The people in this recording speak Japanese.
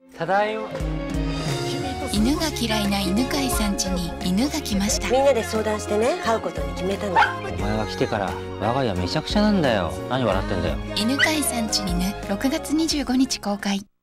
ただいま。 犬が嫌いな犬飼さん家に犬が来ました。 みんなで相談してね、飼うことに決めたの。 お前が来てから我が家めちゃくちゃなんだよ。何笑ってんだよ。 犬飼さん家に犬6月25日公開。